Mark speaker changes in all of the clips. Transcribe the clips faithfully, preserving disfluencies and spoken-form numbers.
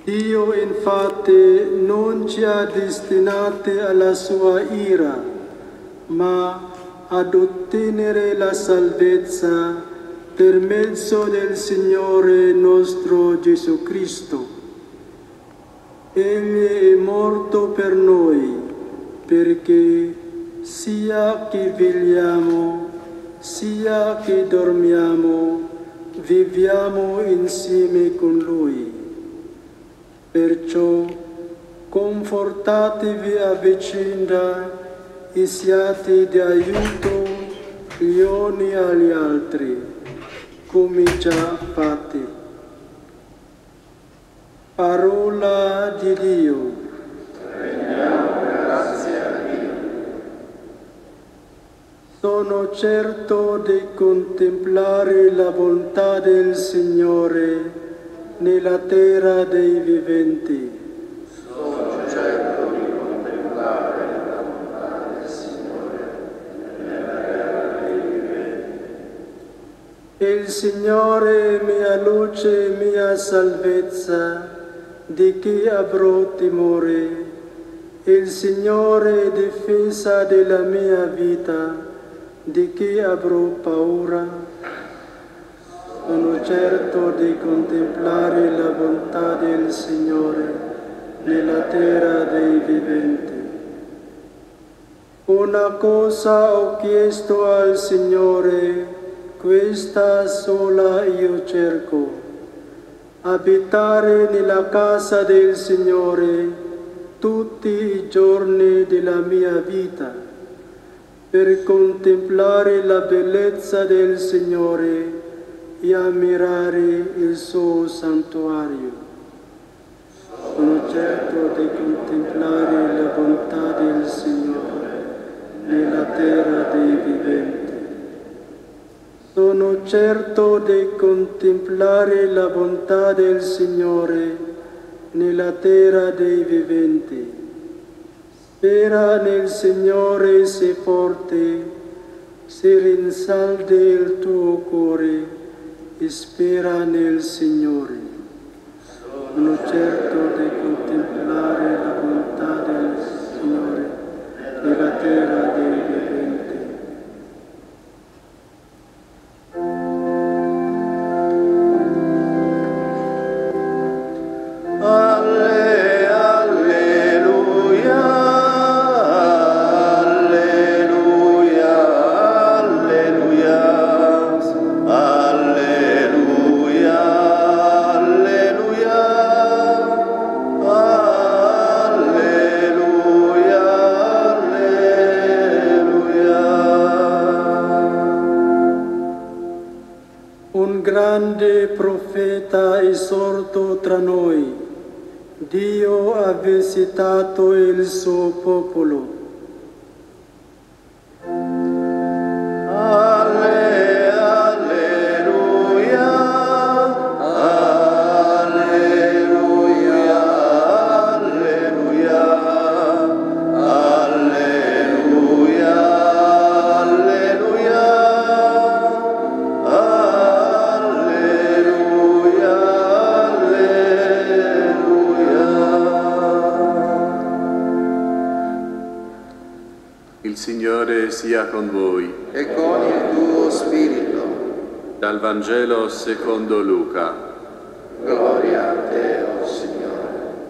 Speaker 1: Dio infatti non ci ha destinati alla sua ira, ma ad ottenere la salvezza per mezzo del Signore nostro Gesù Cristo. Egli è morto per noi, perché sia che viviamo, sia che dormiamo, viviamo insieme con Lui. Perciò confortatevi a vicenda e siate di aiuto gli uni agli altri, come già fate. Parola di Dio.
Speaker 2: Rendiamo grazie a Dio.
Speaker 1: Sono certo di contemplare la bontà del Signore nella terra dei viventi.
Speaker 2: Sono certo di contemplare la bontà del Signore nella terra dei viventi.
Speaker 1: Il Signore è mia luce e mia salvezza, di chi avrò timore? Il Signore è difesa della mia vita, di chi avrò paura? Sono certo di contemplare la bontà del Signore nella terra dei viventi. Una cosa ho chiesto al Signore, questa sola io cerco, abitare nella casa del Signore tutti i giorni della mia vita, per contemplare la bellezza del Signore e ammirare il suo santuario. Sono certo di contemplare la bontà del Signore nella terra dei viventi. Sono certo di contemplare la bontà del Signore nella terra dei viventi. Spera nel Signore, sei forte, si rinsaldi il tuo cuore, e spera nel Signore. Sono certo di contemplare la bontà del Signore nella terra dei viventi. Grande profeta è sorto tra noi. Dio ha visitato il suo popolo.
Speaker 3: Sia con voi.
Speaker 2: E con il tuo spirito.
Speaker 3: Dal Vangelo secondo Luca.
Speaker 2: Gloria a te, o Signore.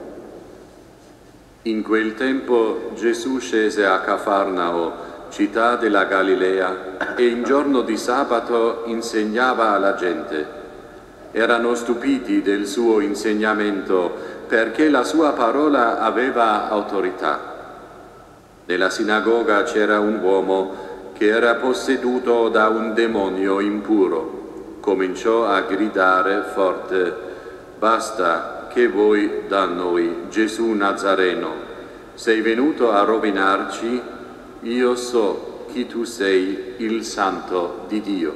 Speaker 3: In quel tempo Gesù scese a Cafarnao, città della Galilea, e in giorno di sabato insegnava alla gente. Erano stupiti del suo insegnamento, perché la sua parola aveva autorità. Nella sinagoga c'era un uomo che era posseduto da un demonio impuro. Cominciò a gridare forte: «Basta che vuoi da noi, Gesù Nazareno? Sei venuto a rovinarci? Io so chi tu sei, il Santo di Dio».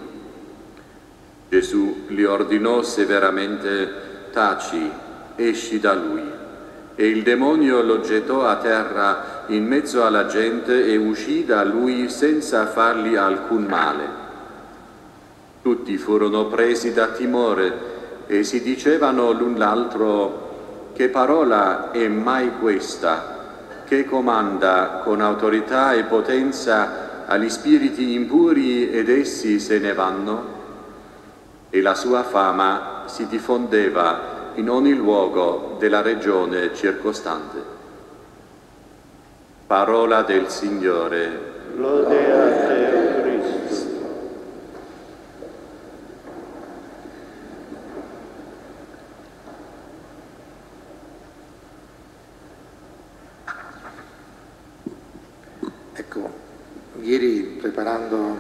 Speaker 3: Gesù gli ordinò severamente: «Taci, esci da lui». E il demonio lo gettò a terra in mezzo alla gente e uscì da lui senza fargli alcun male. Tutti furono presi da timore e si dicevano l'un l'altro: che parola è mai questa che comanda con autorità e potenza agli spiriti impuri ed essi se ne vanno? E la sua fama si diffondeva in ogni luogo della regione circostante. Parola del Signore.
Speaker 4: Lode a te, o Cristo.
Speaker 5: Ecco, ieri preparando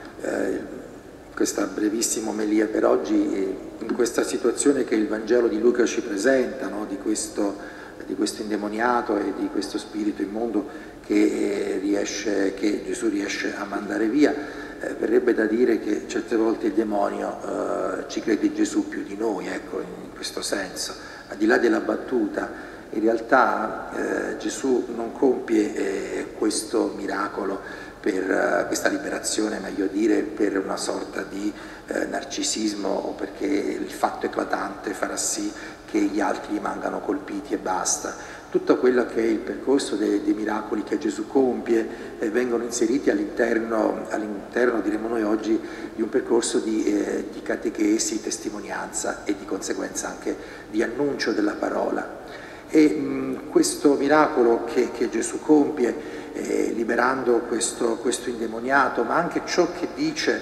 Speaker 5: eh, questa brevissima omelia per oggi, eh, in questa situazione che il Vangelo di Luca ci presenta, no? di, questo, di questo indemoniato e di questo spirito immondo che, eh, riesce, che Gesù riesce a mandare via, eh, verrebbe da dire che certe volte il demonio eh, ci crede Gesù più di noi, ecco, in questo senso. Al di là della battuta, in realtà eh, Gesù non compie eh, questo miracolo per uh, questa liberazione, meglio dire, per una sorta di eh, narcisismo o perché il fatto eclatante farà sì che gli altri rimangano colpiti e basta. Tutto quello che è il percorso dei, dei miracoli che Gesù compie eh, vengono inseriti all'interno, all'interno, diremo noi oggi, di un percorso di, eh, di catechesi, testimonianza e di conseguenza anche di annuncio della parola. E mh, questo miracolo che, che Gesù compie, eh, liberando questo, questo indemoniato, ma anche ciò che dice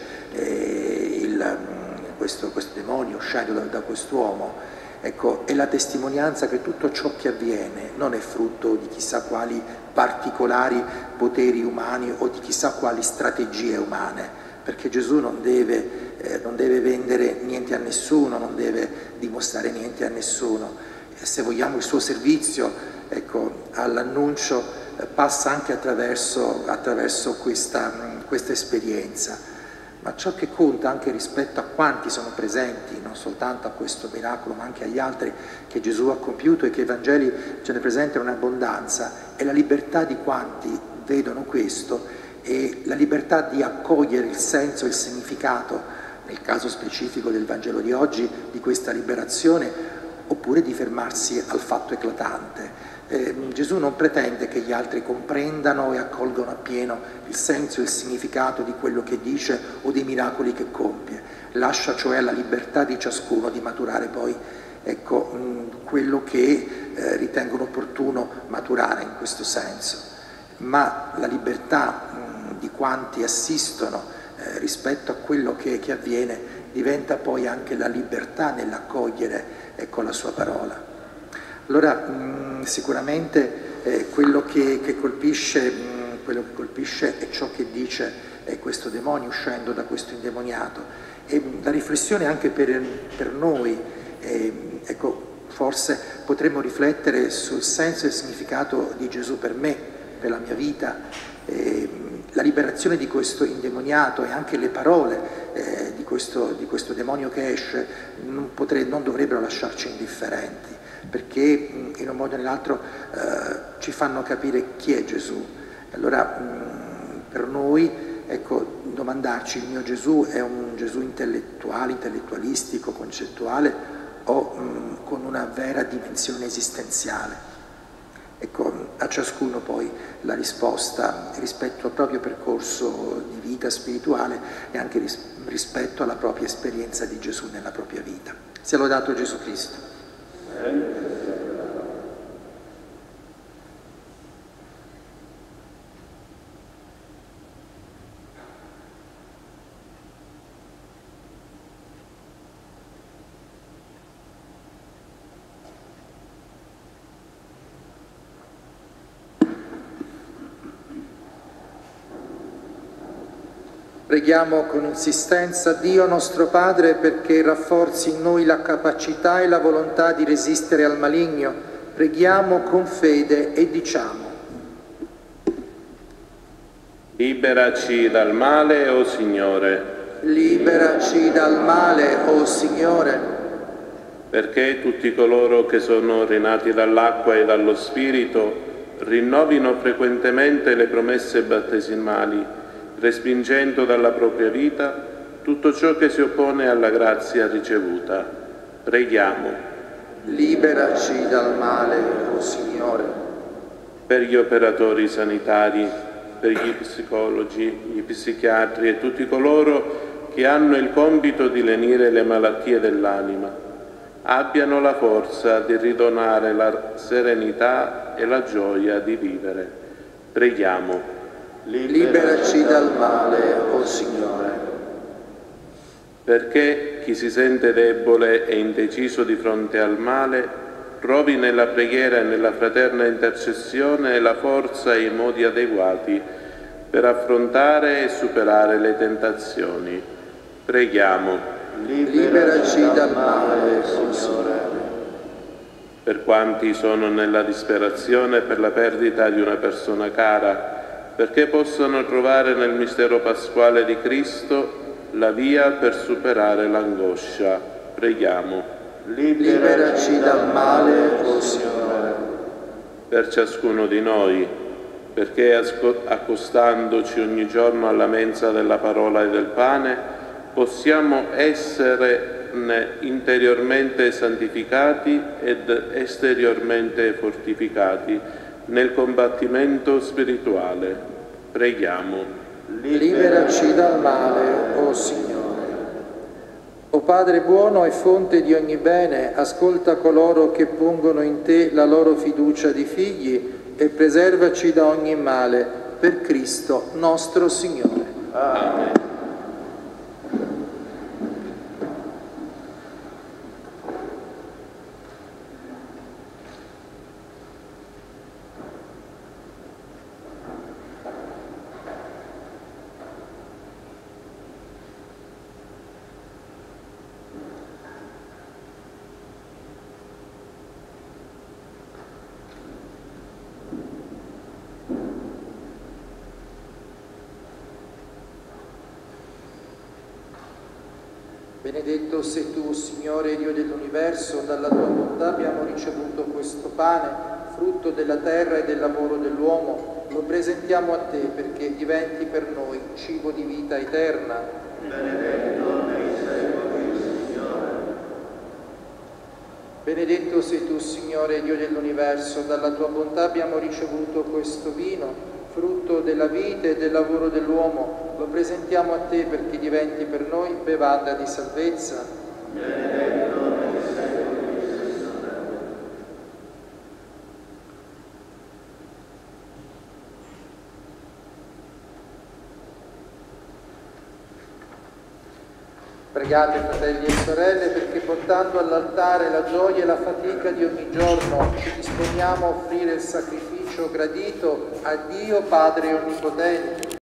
Speaker 5: eh, il, mh, questo, questo demonio uscendo da, da quest'uomo, ecco, è la testimonianza che tutto ciò che avviene non è frutto di chissà quali particolari poteri umani o di chissà quali strategie umane, perché Gesù non deve, eh, non deve vendere niente a nessuno, non deve dimostrare niente a nessuno. Se vogliamo il suo servizio, ecco, all'annuncio eh, passa anche attraverso, attraverso questa, mh, questa esperienza, ma ciò che conta anche rispetto a quanti sono presenti, non soltanto a questo miracolo ma anche agli altri che Gesù ha compiuto e che i Vangeli ce ne presentano in abbondanza, è la libertà di quanti vedono questo e la libertà di accogliere il senso e il significato, nel caso specifico del Vangelo di oggi, di questa liberazione, oppure di fermarsi al fatto eclatante. Eh, Gesù non pretende che gli altri comprendano e accolgano appieno il senso e il significato di quello che dice o dei miracoli che compie, lascia cioè alla libertà di ciascuno di maturare poi, ecco, mh, quello che eh, ritengono opportuno maturare in questo senso, ma la libertà mh, di quanti assistono eh, rispetto a quello che, che avviene diventa poi anche la libertà nell'accogliere, ecco, la sua parola. Allora mh, sicuramente eh, quello che, che colpisce, mh, quello che colpisce è ciò che dice eh, questo demonio uscendo da questo indemoniato, e mh, la riflessione anche per, per noi, eh, ecco, forse potremmo riflettere sul senso e il significato di Gesù per me, per la mia vita, eh, la liberazione di questo indemoniato e anche le parole eh, di, questo, di questo demonio che esce non, potre, non dovrebbero lasciarci indifferenti, perché in un modo o nell'altro eh, ci fanno capire chi è Gesù. Allora mh, per noi, ecco, domandarci: il mio Gesù è un Gesù intellettuale, intellettualistico, concettuale o mh, con una vera dimensione esistenziale? Ecco, a ciascuno poi la risposta rispetto al proprio percorso di vita spirituale e anche ris- rispetto alla propria esperienza di Gesù nella propria vita. Sia lodato Gesù Cristo. Preghiamo con insistenza Dio nostro Padre perché rafforzi in noi la capacità e la volontà di resistere al maligno. Preghiamo con fede e diciamo:
Speaker 4: liberaci dal male, o Signore.
Speaker 5: Liberaci dal male, o Signore.
Speaker 4: Perché tutti coloro che sono rinati dall'acqua e dallo Spirito rinnovino frequentemente le promesse battesimali, respingendo dalla propria vita tutto ciò che si oppone alla grazia ricevuta. Preghiamo.
Speaker 2: Liberaci dal male, o Signore.
Speaker 4: Per gli operatori sanitari, per gli psicologi, gli psichiatri e tutti coloro che hanno il compito di lenire le malattie dell'anima, abbiano la forza di ridonare la serenità e la gioia di vivere. Preghiamo.
Speaker 2: Liberaci dal male, o Signore.
Speaker 4: Perché chi si sente debole e indeciso di fronte al male trovi nella preghiera e nella fraterna intercessione la forza e i modi adeguati per affrontare e superare le tentazioni. Preghiamo.
Speaker 2: Liberaci dal male, o Signore.
Speaker 4: Per quanti sono nella disperazione per la perdita di una persona cara, perché possano trovare nel mistero pasquale di Cristo la via per superare l'angoscia. Preghiamo.
Speaker 2: Liberaci dal male, o Signore.
Speaker 4: Per ciascuno di noi, perché accostandoci ogni giorno alla mensa della parola e del pane, possiamo essere interiormente santificati ed esteriormente fortificati nel combattimento spirituale. Preghiamo.
Speaker 2: Liberaci dal male, o Signore.
Speaker 5: O Padre buono e fonte di ogni bene, ascolta coloro che pongono in te la loro fiducia di figli e preservaci da ogni male, per Cristo nostro Signore.
Speaker 4: Amen.
Speaker 5: Benedetto sei tu, Signore Dio dell'universo, dalla tua bontà abbiamo ricevuto questo pane, frutto della terra e del lavoro dell'uomo. Lo presentiamo a te perché diventi per noi cibo di vita eterna.
Speaker 2: Benedetto nei secoli, Signore.
Speaker 5: Benedetto sei tu, Signore Dio dell'universo, dalla tua bontà abbiamo ricevuto questo vino, frutto della vita e del lavoro dell'uomo. Lo presentiamo a te perché diventi per noi bevanda di salvezza.
Speaker 2: Benedetto nei secoli, Signore.
Speaker 5: Pregate, fratelli e sorelle, perché portando all'altare la gioia e la fatica di ogni giorno ci disponiamo a offrire il sacrificio gradito a Dio Padre Onnipotente.